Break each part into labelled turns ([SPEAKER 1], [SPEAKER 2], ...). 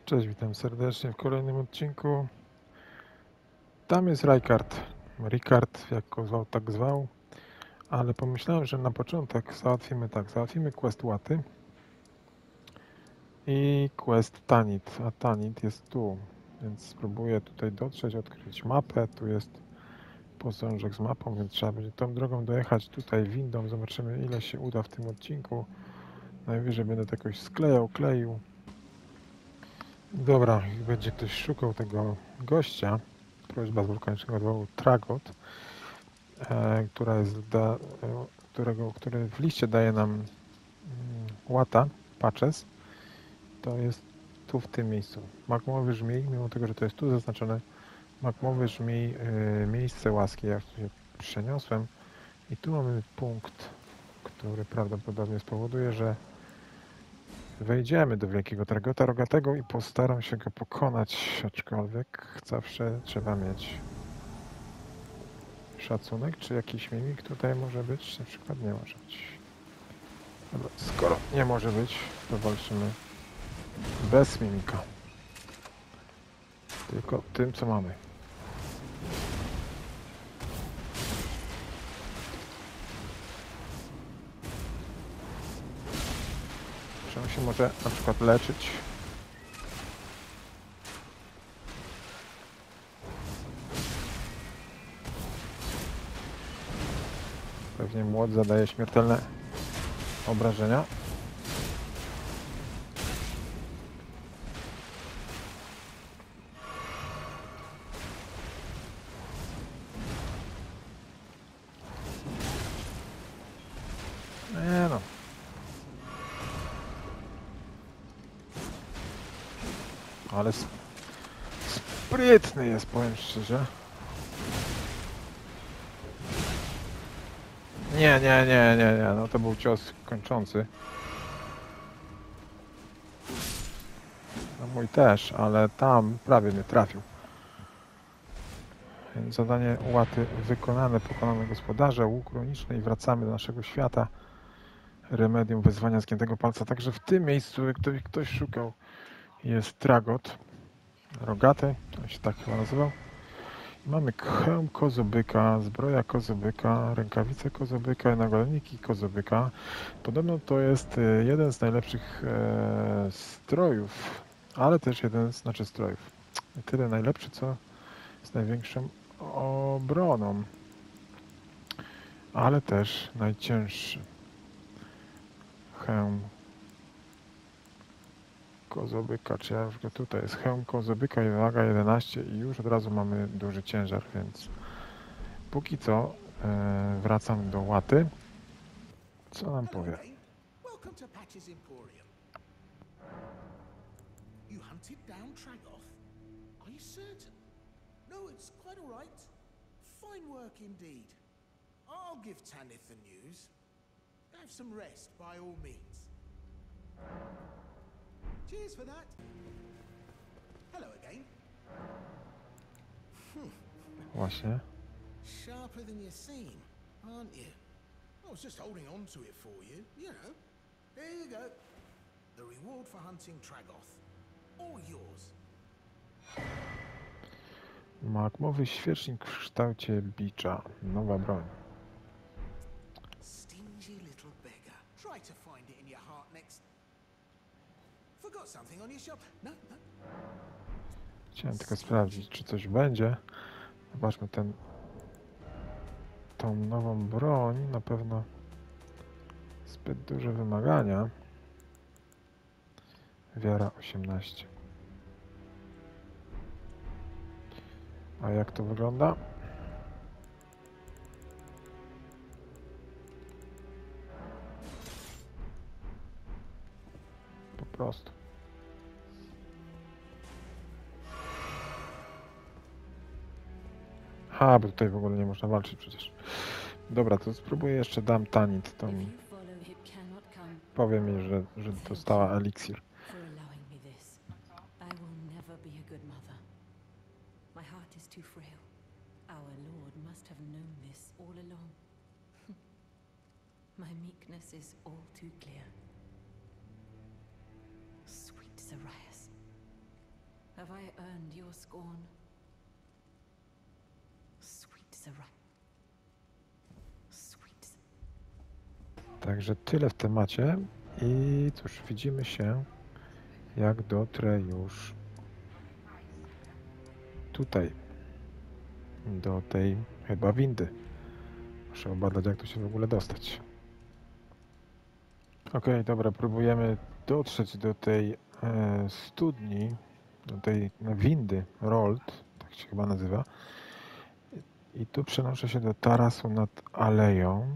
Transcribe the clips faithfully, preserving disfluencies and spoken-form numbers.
[SPEAKER 1] Cześć, witam serdecznie w kolejnym odcinku. Tam jest Rykard, Rikard, jak go zwał, tak zwał, ale pomyślałem, że na początek załatwimy tak, załatwimy quest Łaty i quest Tanit, a Tanit jest tu, więc spróbuję tutaj dotrzeć, odkryć mapę, tu jest posążek z mapą, więc trzeba będzie tą drogą dojechać tutaj windą, zobaczymy ile się uda w tym odcinku. Najwyżej będę to jakoś sklejał, kleił. Dobra, jak będzie ktoś szukał tego gościa, prośba z wulkanicznego odwołu Tragot, e, która jest da, e, którego, który w liście daje nam mm, łata, patches, to jest tu w tym miejscu. Magmowy żmij, mimo tego, że to jest tu zaznaczone, magmowy żmij, e, miejsce łaski, ja się przeniosłem i tu mamy punkt, który prawdopodobnie spowoduje, że wejdziemy do Wielkiego Tragota Rogatego i postaram się go pokonać, aczkolwiek zawsze trzeba mieć szacunek, czy jakiś mimik tutaj może być, na przykład nie może być. Dobra, skoro nie może być, to walczymy bez mimika. Tylko tym, co mamy. Czy on się może na przykład leczyć? Pewnie młot zadaje śmiertelne obrażenia. Nie no. Ale sp sprytny jest, powiem szczerze. Nie, nie, nie, nie, nie, no to był cios kończący. No mój też, ale tam prawie mnie trafił. Więc zadanie łaty wykonane, pokonane gospodarze, łuk runiczny i wracamy do naszego świata. Remedium wezwania zgiętego palca. Także w tym miejscu, jak ktoś, ktoś szukał, jest Tragot. Rogaty, on się tak chyba nazywał. Mamy hełm kozobyka, zbroja kozobyka, rękawice kozobyka, nagoleniki kozobyka. Podobno to jest jeden z najlepszych e, strojów, ale też jeden z, znaczy strojów. Nie tyle najlepszy, co z największą obroną, ale też najcięższy. Hełm kozobyka, czy ja już go tutaj jest hełm kozobyka i waga jedenaście i już od razu mamy duży ciężar, więc póki co e, wracam do łaty. Co nam powie?
[SPEAKER 2] Welcome to Patch's Emporium. You hunted down Tragoth? Are you certain? No, it's quite all right. Fine work indeed. I'll give Tanith the news. Have some rest by all means. Cheers for that. Hello again.
[SPEAKER 1] Właśnie.
[SPEAKER 2] Sharper than you seem, aren't you? I was just holding on to it for you, you know. There you go. The reward for hunting Tragoth. All yours.
[SPEAKER 1] Magmowy świecznik w kształcie bicza. Nowa broń.
[SPEAKER 2] Stingy little beggar. Try to find it in your heart next. Forgot something on your shelf. No, no.
[SPEAKER 1] Chciałem tylko sprawdzić, czy coś będzie. Zobaczmy ten, tą nową broń. Na pewno zbyt duże wymagania. Wiara osiemnaście. A jak to wygląda? Po prostu. Ha, bo tutaj w ogóle nie można walczyć przecież. Dobra, to spróbuję jeszcze dam Tanit. To mi powie mi, że, że dostała eliksir.
[SPEAKER 3] My meekness is all too clear. Sweet Zarias, Have I earned your scorn? Sweet Zara. Sweet.
[SPEAKER 1] Także tyle w temacie i cóż, widzimy się, jak dotrę już tutaj, do tej chyba windy. Muszę obadać, jak tu się w ogóle dostać. Ok, dobra, próbujemy dotrzeć do tej e, studni, do tej no, windy, Rold, tak się chyba nazywa. I tu przenoszę się do tarasu nad aleją,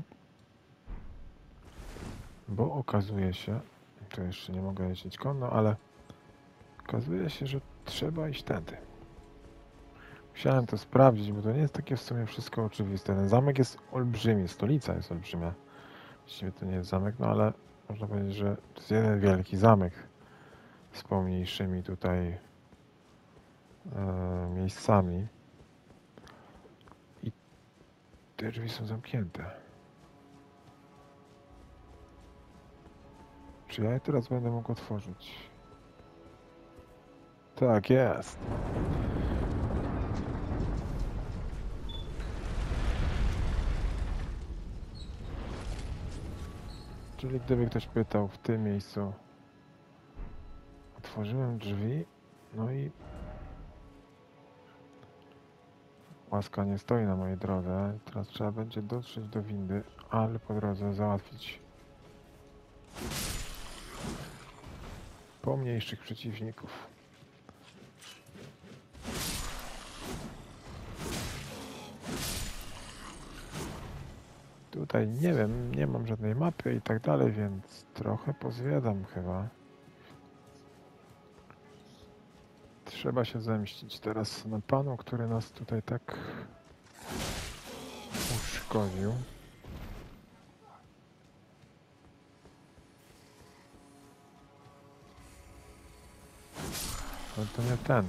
[SPEAKER 1] bo okazuje się, to jeszcze nie mogę jeździć konno, ale okazuje się, że trzeba iść tędy. Musiałem to sprawdzić, bo to nie jest takie w sumie wszystko oczywiste. Ten zamek jest olbrzymi, stolica jest olbrzymia. Właściwie to nie jest zamek, no ale można powiedzieć, że to jest jeden wielki zamek z pomniejszymi tutaj e, miejscami. I te drzwi są zamknięte. Czy ja je teraz będę mógł otworzyć? Tak jest. Czyli gdyby ktoś pytał, w tym miejscu otworzyłem drzwi, no i łaska nie stoi na mojej drodze. Teraz trzeba będzie dotrzeć do windy, ale po drodze załatwić pomniejszych przeciwników. Tutaj nie wiem, nie mam żadnej mapy i tak dalej, więc trochę pozwiedzam chyba. Trzeba się zemścić teraz na panu, który nas tutaj tak uszkodził. Ale to nie ten.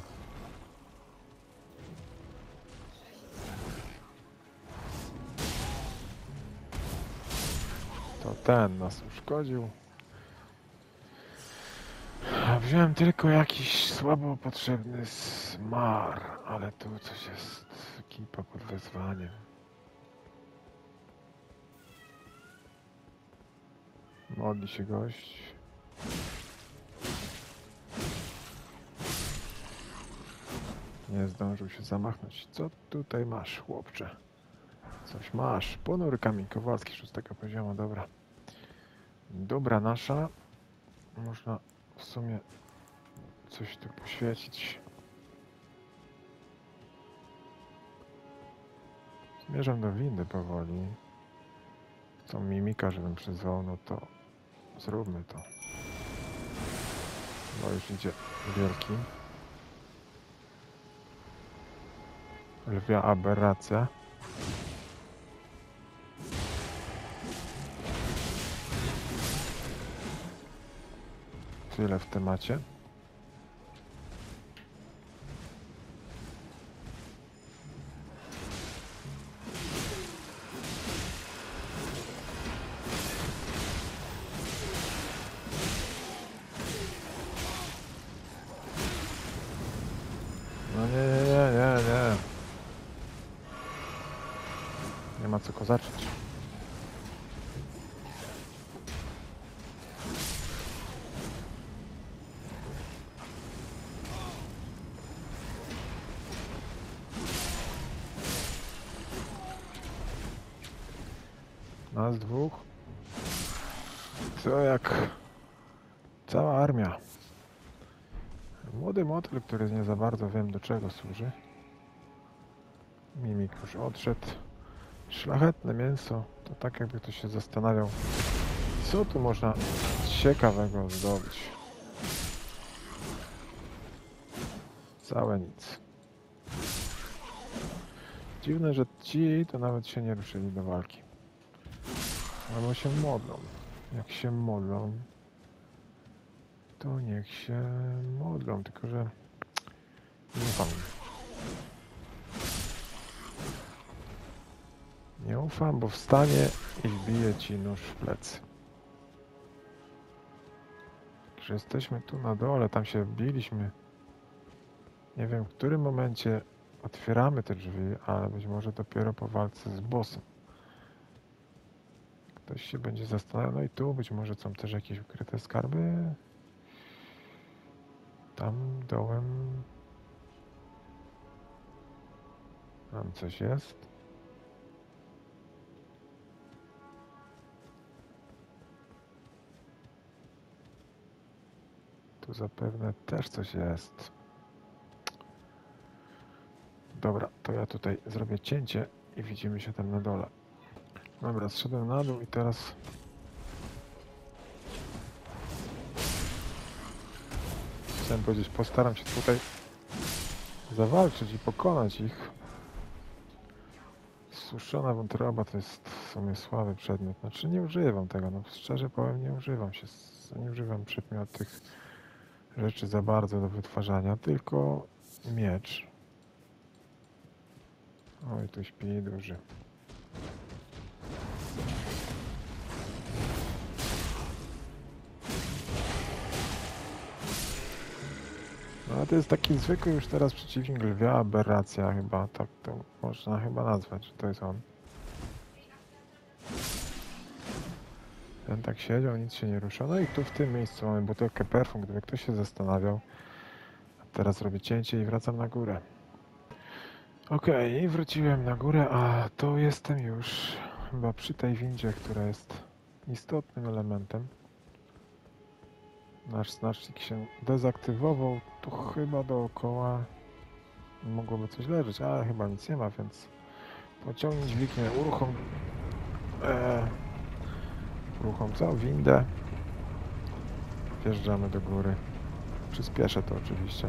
[SPEAKER 1] To ten nas uszkodził. A wziąłem tylko jakiś słabo potrzebny smar, ale tu coś jest, ekipa pod wezwaniem. Modli się gość. Nie zdążył się zamachnąć. Co tutaj masz, chłopcze? Coś masz. Ponury kamień Kowalski szóstego poziomu, dobra. Dobra nasza. Można w sumie coś tu poświecić. Zmierzam do windy powoli. Co mimika, żebym przyzwał, no to zróbmy to. No już idzie wielki. Lwia aberracja. Tyle w temacie. No nie, nie, nie, nie, nie. Nie ma co kozaczyć. Nas dwóch. Co jak cała armia. Młody motyl, który nie za bardzo wiem do czego służy. Mimik już odszedł. Szlachetne mięso. To tak jakby ktoś się zastanawiał, co tu można ciekawego zdobyć. Całe nic. Dziwne, że ci to nawet się nie ruszyli do walki. Albo się modlą. Jak się modlą, to niech się modlą, tylko że nie ufam. Nie ufam, bo wstanie i wbije ci nóż w plecy. Także jesteśmy tu na dole, tam się biliśmy Nie wiem, w którym momencie otwieramy te drzwi, ale być może dopiero po walce z bossem. Ktoś się będzie zastanawiał. No i tu być może są też jakieś ukryte skarby. Tam dołem tam coś jest. Tu zapewne też coś jest. Dobra, to ja tutaj zrobię cięcie i widzimy się tam na dole. Dobra, zszedłem na dół i teraz chciałem powiedzieć, postaram się tutaj zawalczyć i pokonać ich. Suszona wątroba to jest w sumie słaby przedmiot. Znaczy nie używam tego, no szczerze powiem, nie używam się, nie używam przedmiot tych rzeczy za bardzo do wytwarzania, tylko miecz. Oj, tu śpi duży. No ale to jest taki zwykły już teraz przeciwnik lwia, aberracja chyba, tak to można chyba nazwać, że to jest on. Ten tak siedział, nic się nie rusza. No i tu w tym miejscu mamy butelkę perfum, gdyby ktoś się zastanawiał. Teraz robię cięcie i wracam na górę. Okej, okay, wróciłem na górę, a to jestem już chyba przy tej windzie, która jest istotnym elementem. Nasz znacznik się dezaktywował, tu chyba dookoła mogłoby coś leżeć, ale chyba nic nie ma, więc pociągnij dźwignię, uruchom e, uruchom co? Windę. Wjeżdżamy do góry. Przyspieszę to oczywiście.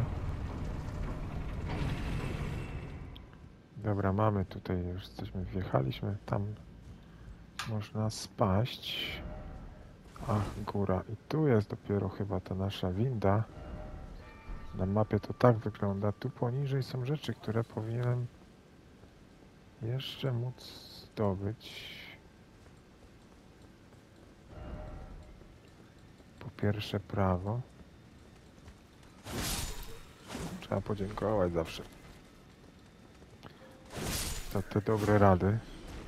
[SPEAKER 1] Dobra, mamy tutaj, już jesteśmy, wjechaliśmy, tam można spaść. Ach, góra. I tu jest dopiero chyba ta nasza winda. Na mapie to tak wygląda. Tu poniżej są rzeczy, które powinienem jeszcze móc zdobyć. Po pierwsze prawo. Trzeba podziękować zawsze za te dobre rady.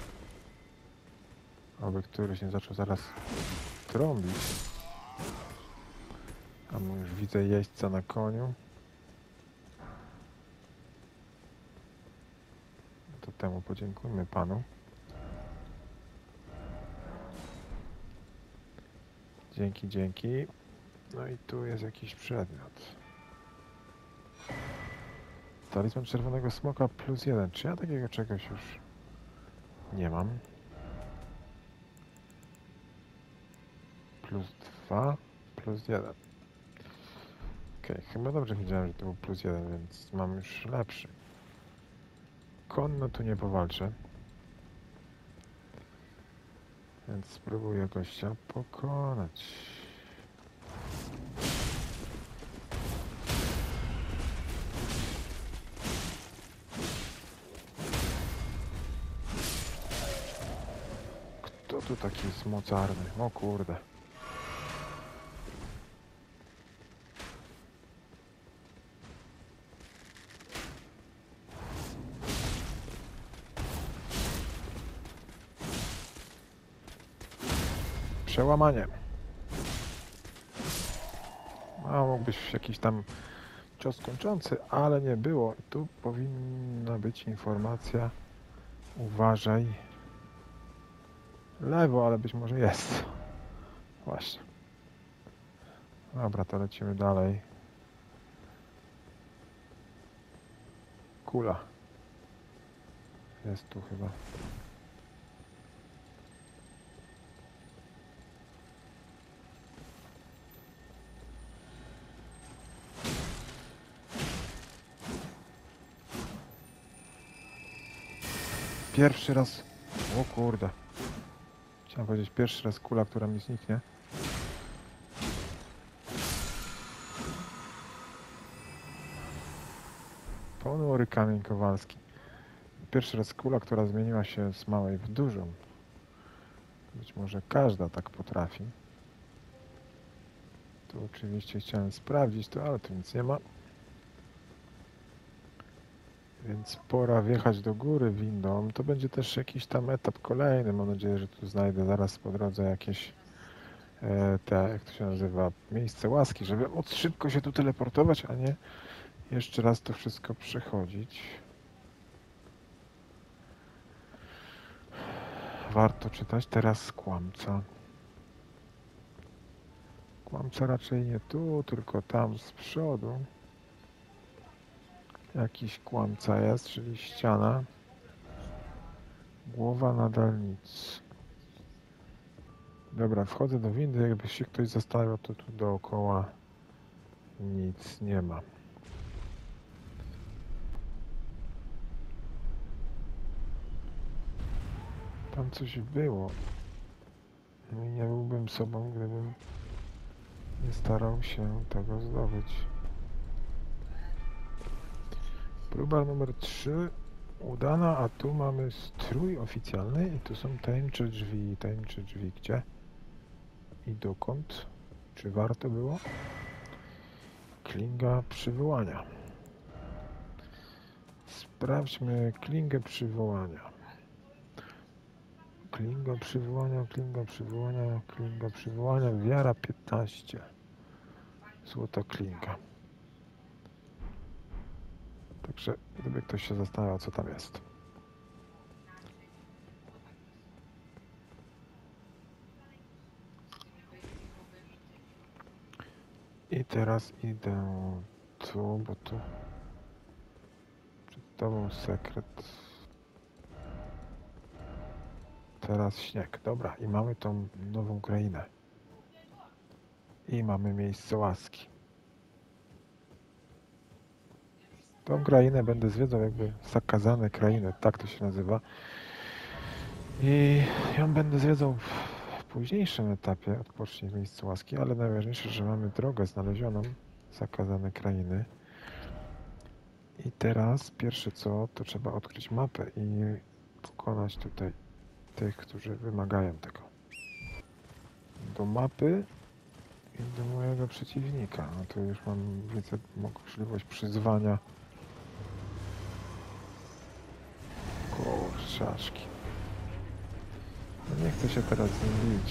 [SPEAKER 1] Aby któryś nie zaczął zaraz trąbić. A mu już widzę jeźdźca na koniu. To temu podziękujmy panu. Dzięki, dzięki. No i tu jest jakiś przedmiot. Talizman czerwonego smoka plus jeden. Czy ja takiego czegoś już nie mam? Plus dwa, plus jeden. Okej, okay, chyba dobrze widziałem, że to był plus jeden, więc mam już lepszy. Konno tu nie powalczę. Więc spróbuję gościa pokonać. Kto tu taki jest mocarny? O kurde. Przełamanie. A mógł być jakiś tam cios kończący, ale nie było. Tu powinna być informacja. Uważaj. Lewo, ale być może jest. Właśnie. Dobra, to lecimy dalej. Kula. Jest tu chyba. Pierwszy raz... O kurde. Chciałem powiedzieć pierwszy raz kula, która mi zniknie. Ponury kamień kowalski. Pierwszy raz kula, która zmieniła się z małej w dużą. Być może każda tak potrafi. Tu oczywiście chciałem sprawdzić to, ale tu nic nie ma. Więc pora wjechać do góry windą. To będzie też jakiś tam etap kolejny. Mam nadzieję, że tu znajdę zaraz po drodze jakieś e, te, jak to się nazywa, miejsce łaski, żeby móc szybko się tu teleportować, a nie jeszcze raz to wszystko przechodzić. Warto czytać teraz kłamca. Kłamca raczej nie tu, tylko tam z przodu. Jakiś kłamca jest, czyli ściana. Głowa nadal nic. Dobra, wchodzę do windy, jakby się ktoś zastanawiał, to tu dookoła nic nie ma. Tam coś było. No i nie byłbym sobą, gdybym nie starał się tego zdobyć. Próba numer trzy udana, a tu mamy strój oficjalny i tu są tajemnicze drzwi. Tajemnicze drzwi gdzie? I dokąd? Czy warto było? Klinga przywołania. Sprawdźmy klingę przywołania. Klinga przywołania, klinga przywołania, klinga przywołania, wiara piętnaście. Złota klinga. Także gdyby ktoś się zastanawiał, co tam jest. I teraz idę tu, bo tu przed tobą sekret. Teraz śnieg. Dobra, i mamy tą nową krainę. I mamy miejsce łaski. Tą krainę będę zwiedzał jakby zakazane krainy, tak to się nazywa. I ją będę zwiedzał w późniejszym etapie, odpocznie w miejscu łaski, ale najważniejsze, że mamy drogę znalezioną, zakazane krainy. I teraz pierwsze co, to trzeba odkryć mapę i pokonać tutaj tych, którzy wymagają tego. Do mapy i do mojego przeciwnika. No to już mam, widzę, możliwość przyzwania. Kurczaszki. No nie chcę się teraz z nim bić.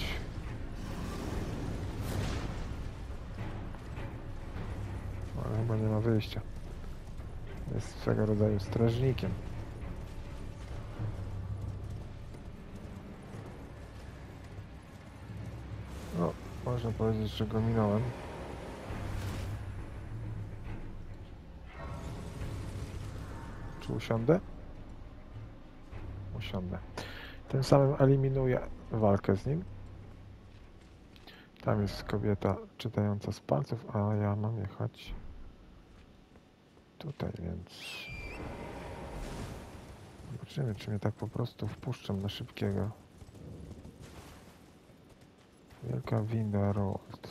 [SPEAKER 1] Ale chyba nie ma wyjścia. Jest swego rodzaju strażnikiem. No, można powiedzieć, że go minąłem. Czy usiądę? Usiądę. Tym samym eliminuję walkę z nim. Tam jest kobieta czytająca z palców, a ja mam jechać tutaj, więc zobaczymy, czy mnie tak po prostu wpuszczą na szybkiego. Wielka winda Road.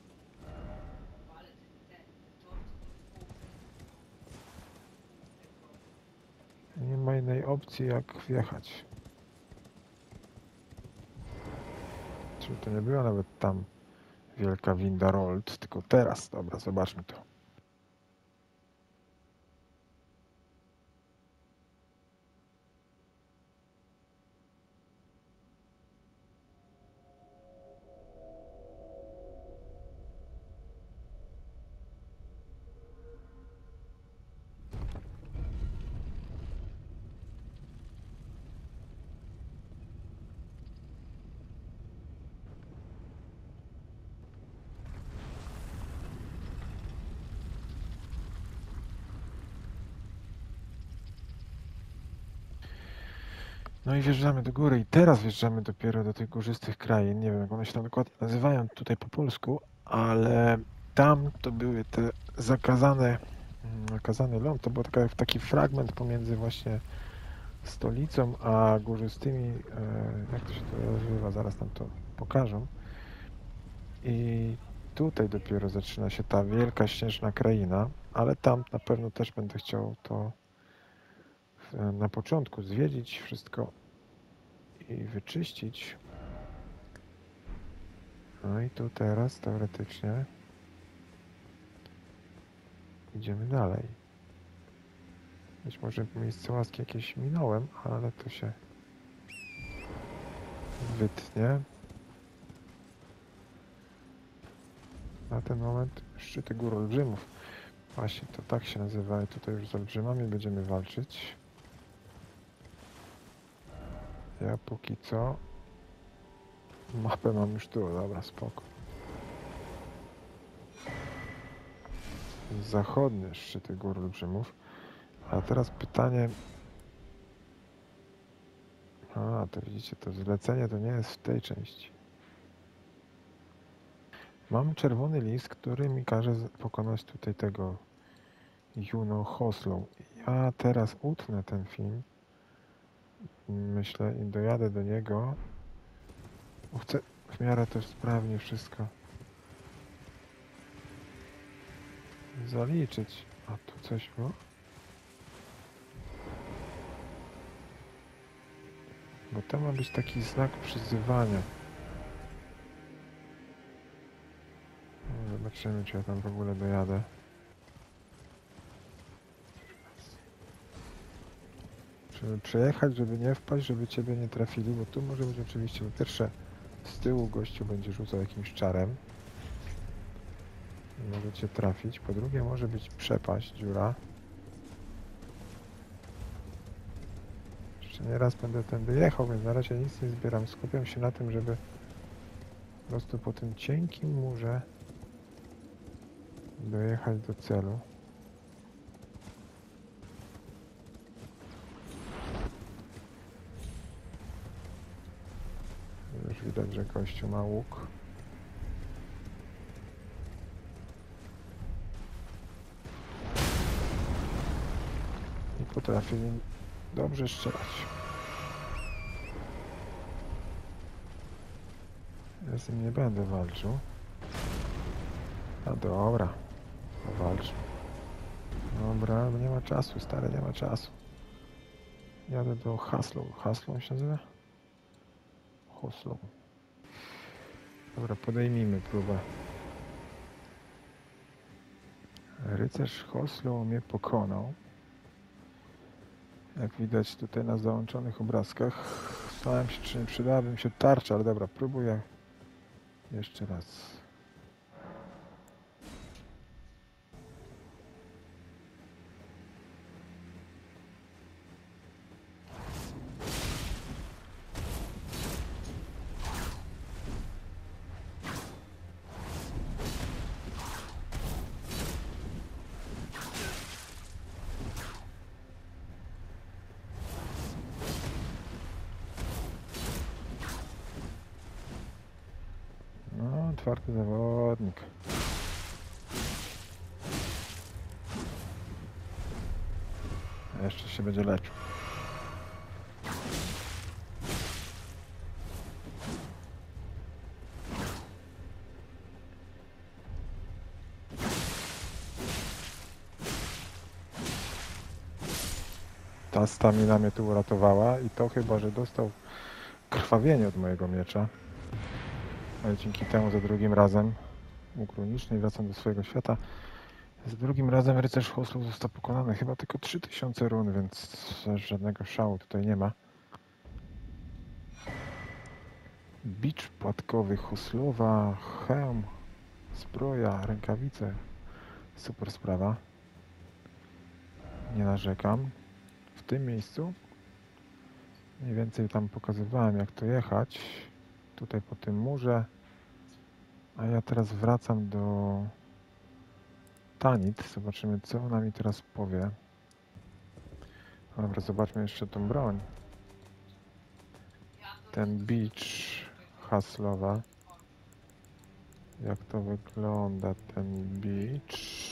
[SPEAKER 1] Nie ma innej opcji, jak wjechać. Czyli to nie była nawet tam wielka winda Road, tylko teraz. Dobra, zobaczmy to. No i wjeżdżamy do góry i teraz wjeżdżamy dopiero do tych górzystych krain. Nie wiem, jak one się tam dokładnie nazywają tutaj po polsku, ale tam to były te zakazane, zakazany ląd. To był taki, taki fragment pomiędzy właśnie stolicą a górzystymi, jak to się to nazywa, zaraz nam to pokażę. I tutaj dopiero zaczyna się ta wielka śnieżna kraina, ale tam na pewno też będę chciał to na początku zwiedzić wszystko i wyczyścić. No i tu teraz teoretycznie idziemy dalej. Być może miejsce łaski jakieś minąłem, ale to się wytnie. Na ten moment szczyty gór olbrzymów. Właśnie to tak się nazywa i tutaj już z olbrzymami będziemy walczyć. Ja póki co mapę mam już tu, dobra, spoko. Zachodnie szczyty gór olbrzymów. A teraz pytanie... A, to widzicie, to zlecenie to nie jest w tej części. Mam czerwony list, który mi każe pokonać tutaj tego Juno Hoslow. Ja teraz utnę ten film. Myślę i dojadę do niego. Chcę w miarę też sprawnie wszystko zaliczyć. A tu coś było? Bo to ma być taki znak przyzywania. No, zobaczymy, czy ja tam w ogóle dojadę. Żeby przejechać, żeby nie wpaść, żeby ciebie nie trafili, bo tu może być oczywiście, po pierwsze z tyłu gościu będzie rzucał jakimś czarem. Może cię trafić. Po drugie może być przepaść, dziura. Jeszcze nie raz będę tędy jechał, więc na razie nic nie zbieram. Skupiam się na tym, żeby po prostu po tym cienkim murze dojechać do celu. Już widać, że gościu ma łuk. I potrafi dobrze strzelać. Ja z nim nie będę walczył. A dobra, walcz. Dobra, nie ma czasu, stary, nie ma czasu. Jadę do Haslow. Haslow się nazywa? Hoslow. Dobra, podejmijmy próbę. Rycerz Hoslow mnie pokonał. Jak widać tutaj na załączonych obrazkach. Zastanawiam się, czy nie przydałaby mi się tarcza, ale dobra, próbuję jeszcze raz. No, twardy zawodnik. Jeszcze się będzie leczył. Ta stamina mnie tu uratowała i to chyba, że dostał krwawienie od mojego miecza. Ale dzięki temu za drugim razem łuk runiczny i wracam do swojego świata. Za drugim razem rycerz Hoslow został pokonany. Chyba tylko trzy tysiące run, więc żadnego szału tutaj nie ma. Bicz płatkowy Hoslowa, hełm, zbroja, rękawice. Super sprawa. Nie narzekam. W tym miejscu mniej więcej tam pokazywałem, jak to jechać. Tutaj po tym murze. A ja teraz wracam do Tanit. Zobaczymy, co ona mi teraz powie. Dobra, zobaczmy jeszcze tą broń. Ten bicz Haslowa. Jak to wygląda, ten bicz?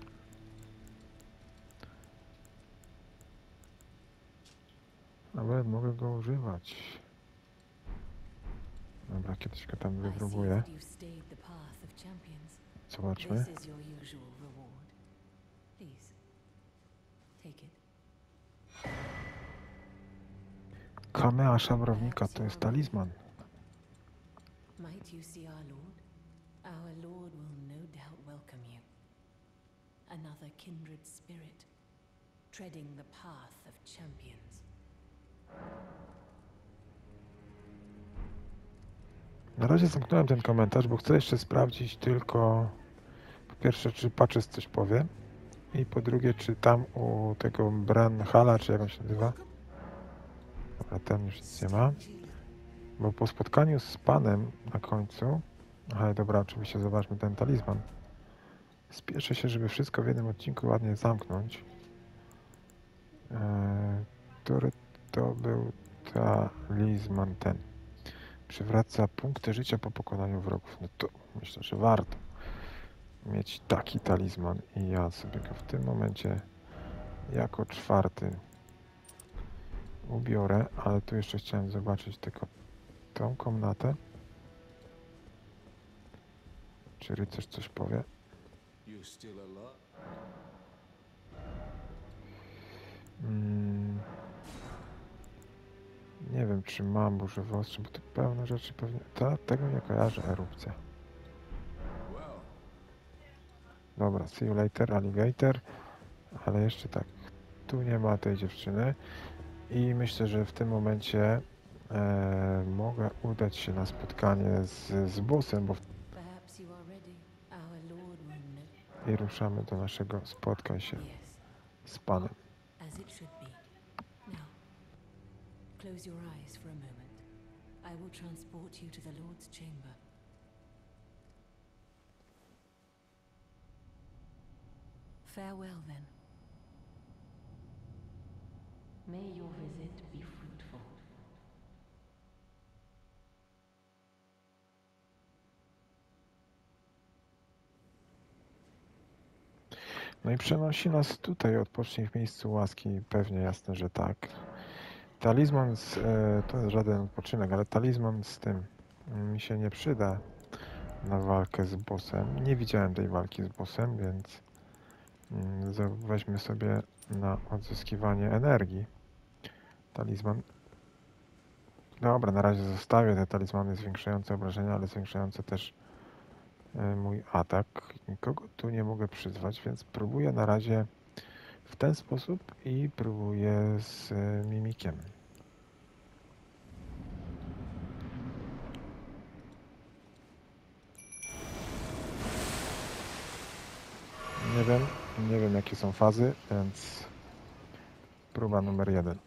[SPEAKER 1] Nawet mogę go używać. Dobra, kiedyś go tam wypróbuję. Zobaczmy. Kamea szabrownika to jest talizman.
[SPEAKER 3] Might you see our Lord? Our Lord will no doubt welcome you. Another kindred spirit. treading the path of champions.
[SPEAKER 1] Na razie zamknąłem ten komentarz, bo chcę jeszcze sprawdzić tylko po pierwsze, czy Patches coś powie i po drugie, czy tam u tego Bran-Hala, czy jak on się nazywa, dobra, ten już nic nie ma, bo po spotkaniu z panem na końcu, aha, dobra, oczywiście zobaczmy ten talizman. Spieszę się, żeby wszystko w jednym odcinku ładnie zamknąć. Eee, który to był talizman ten? Przywraca punkty życia po pokonaniu wrogów. No to myślę, że warto mieć taki talizman i ja sobie go w tym momencie jako czwarty ubiorę, ale tu jeszcze chciałem zobaczyć tylko tą komnatę. Czy rycerz coś powie? Mm, nie wiem, czy mam burzę w ostrzu, bo to pełne rzeczy pewnie... Ta, tego nie kojarzę, erupcja. Dobra, see you later, alligator. Ale jeszcze tak, tu nie ma tej dziewczyny. I myślę, że w tym momencie e, mogę udać się na spotkanie z, z bossem, bo w...
[SPEAKER 3] Perhaps you are ready, our Lord Rumned.
[SPEAKER 1] i ruszamy do naszego spotkania się
[SPEAKER 3] Yes,
[SPEAKER 1] z panem.
[SPEAKER 3] as it should be. Now, close your eyes for a moment. I will transport you to the Lord's chamber. Farewell, then. May your visit be fruitful.
[SPEAKER 1] No i przenosi nas tutaj, odpocznij w miejscu łaski, pewnie jasne, że tak. Talizman z, e, to jest żaden odpoczynek, ale talizman z tym mi się nie przyda na walkę z bossem. Nie widziałem tej walki z bossem, więc mm, weźmy sobie na odzyskiwanie energii. Talizman. Dobra, na razie zostawię te talizmany zwiększające obrażenia, ale zwiększające też e, mój atak. Nikogo tu nie mogę przyzwać, więc próbuję na razie w ten sposób i próbuję z e, mimikiem. Nie wiem, nie wiem jakie są fazy, więc próba numer jeden.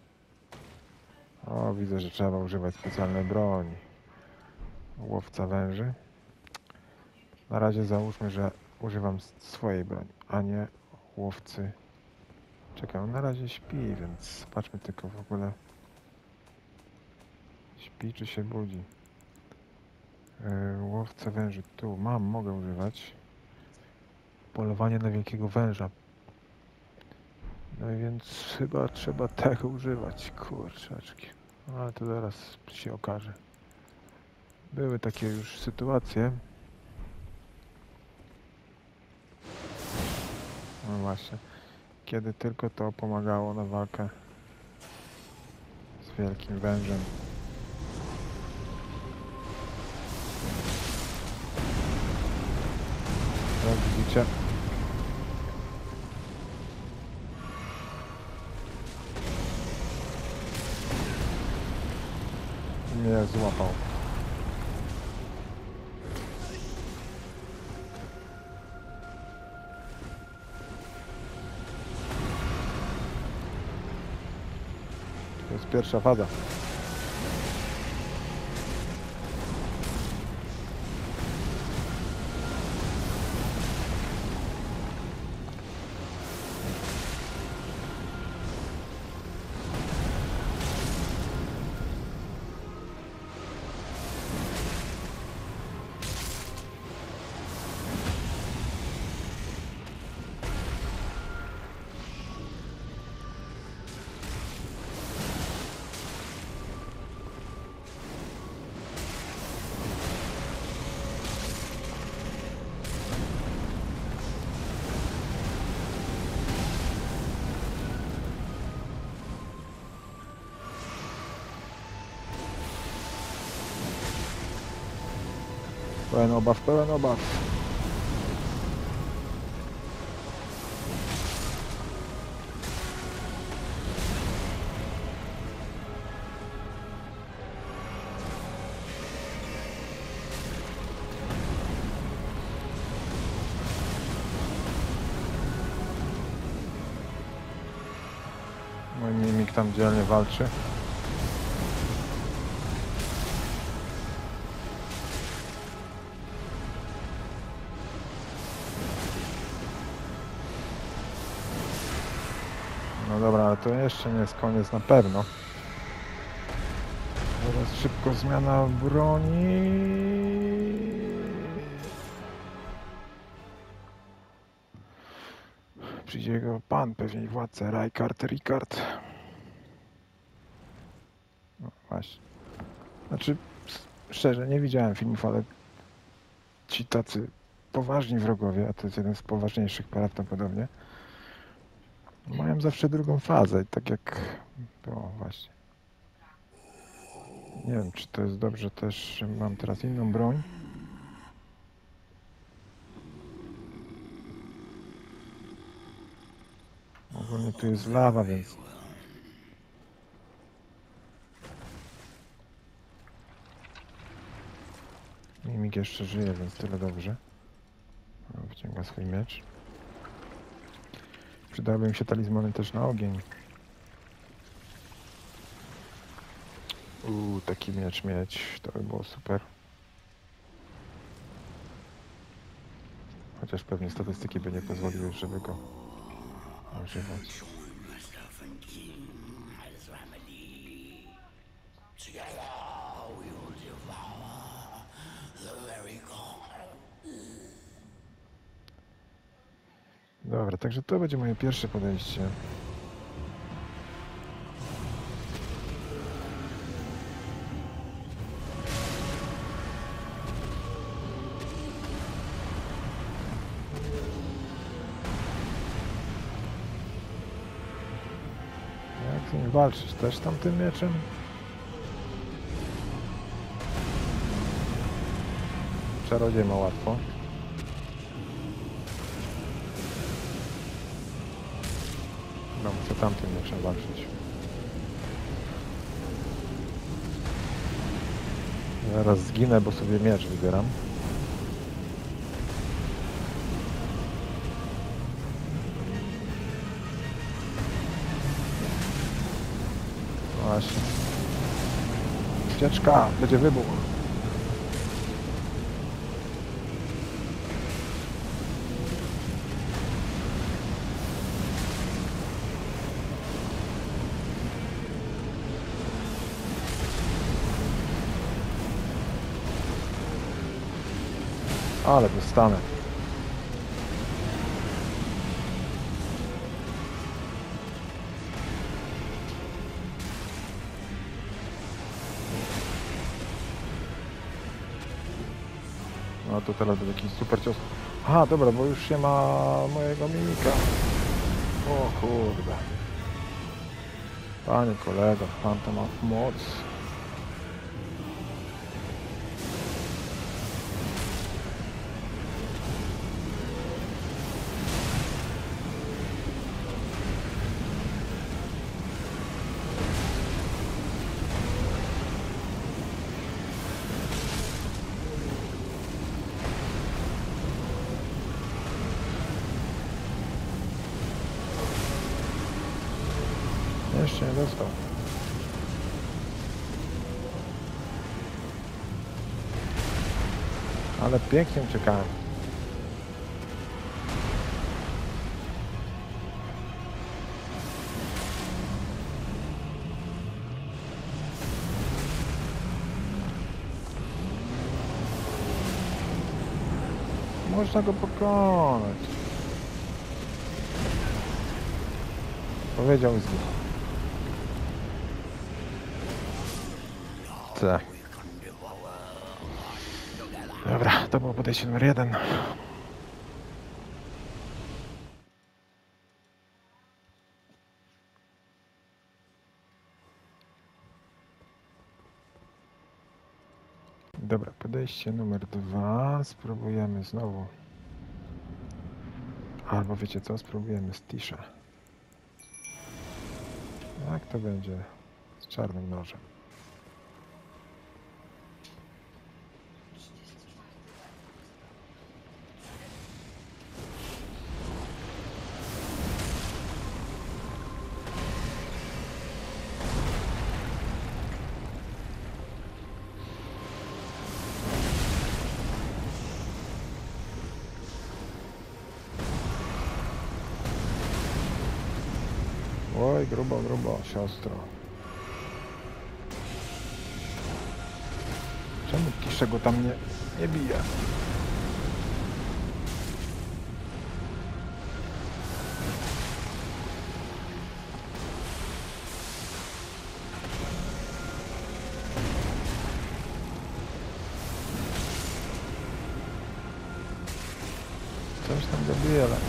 [SPEAKER 1] O, widzę, że trzeba używać specjalnej broni. Łowca węży. Na razie załóżmy, że używam swojej broni, a nie łowcy. Czekaj, on na razie śpi, więc zobaczmy tylko w ogóle. Śpi czy się budzi. Yy, łowca węży. Tu mam, mogę używać. Polowanie na wielkiego węża. No więc chyba trzeba tego używać. Kurczaczki. Ale to zaraz się okaże. Były takie już sytuacje. No właśnie. Kiedy tylko to pomagało na walkę z wielkim wężem. Jak widzicie, mnie złapał. To jest pierwsza faza. Pełen obaw, pełen obaw. Mój mimik tam dzielnie walczy. No dobra, ale to jeszcze nie jest koniec na pewno. Teraz szybko zmiana broni. Przyjdzie jego pan, pewnie władca, Rykard, Rikard. No właśnie. Znaczy, szczerze, nie widziałem filmów, ale ci tacy poważni wrogowie, a to jest jeden z poważniejszych prawdopodobnie, mają zawsze drugą fazę, tak jak... O, właśnie. Nie wiem, czy to jest dobrze też, że mam teraz inną broń. Ogólnie tu jest lawa, więc... Mimik jeszcze żyje, więc tyle dobrze. Wciąga swój miecz. Przydałyby mi się talizmany też na ogień. Uuu, taki miecz mieć, to by było super. Chociaż pewnie statystyki by nie pozwoliły, żeby go używać. Dobra, także to będzie moje pierwsze podejście. Jak z nim walczyć? Też tamtym mieczem? Czarodziej ma łatwo. No, muszę tamtym mieczem walczyć. Zaraz zginę, bo sobie miecz wybieram. Właśnie. Ucieczka! Będzie wybuch. Ale dostanę. No to teraz będzie jakiś super cios. Aha, dobra, bo już się ma mojego mimika. O kurde. Panie kolego, pan to ma moc. Jeszcze nie dostał. Ale pięknie uciekałem. Można go pokonać. Powiedział z nim. Tak. Dobra, to było podejście numer jeden. Dobra, podejście numer dwa. Spróbujemy znowu. Albo wiecie co? Spróbujemy z Tisha. Jak to będzie z czarnym nożem? Oj, grubo, grubo, siostro. Czemu Tisze go tam nie, nie bije? Coś tam go bije, ale...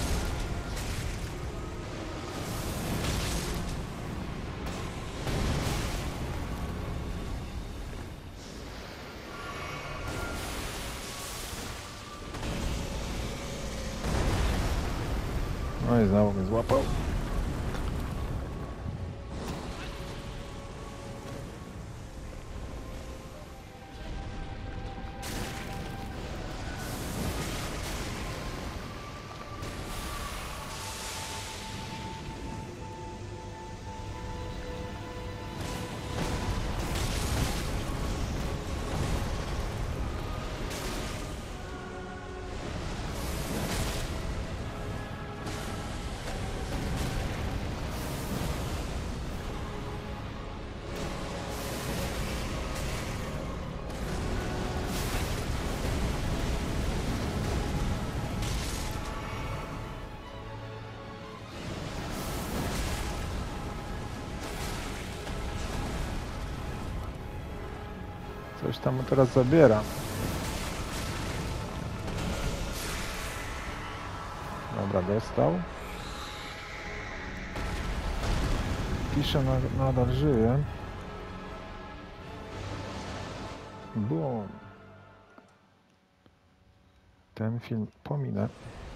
[SPEAKER 1] No i znowu mnie złapał. Coś tam mu teraz zabiera. Dobra, dostał. Tisza na, nadal żyje. Boom. Ten film pominę.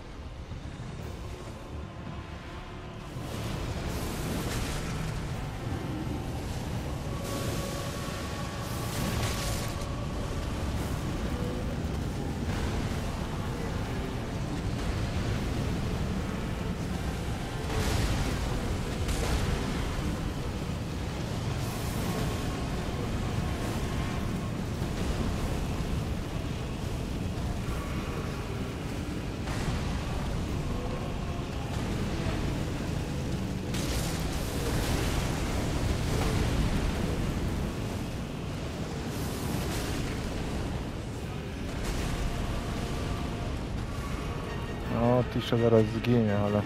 [SPEAKER 1] No, Tisza zaraz zginie, ale...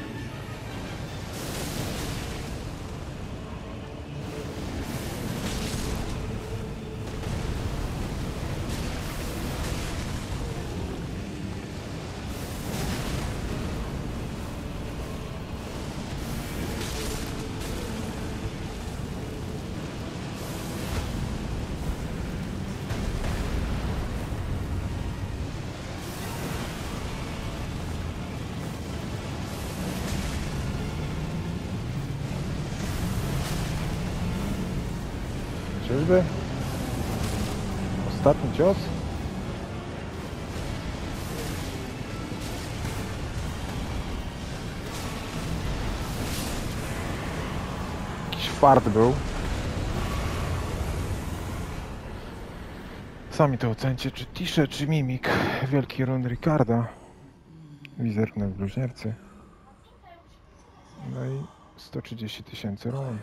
[SPEAKER 1] Czyżby? Ostatni cios? Jakiś fart był. Sami to ocencie, czy Tisze, czy Mimik. Wielki run Ricarda. Wizerunek bluźniercy. No i sto trzydzieści tysięcy run.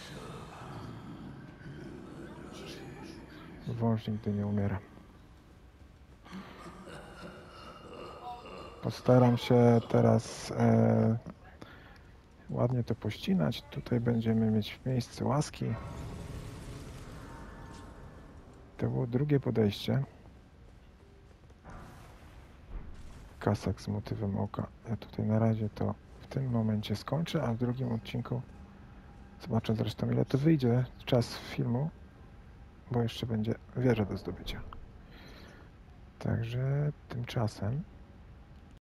[SPEAKER 1] Wąż nigdy nie umiera. Postaram się teraz e, ładnie to pościnać. Tutaj będziemy mieć miejsce łaski. To było drugie podejście. Kasak z motywem oka. Ja tutaj na razie to w tym momencie skończę, a w drugim odcinku zobaczę zresztą, ile to wyjdzie czas filmu, bo jeszcze będzie wieża do zdobycia. Także tymczasem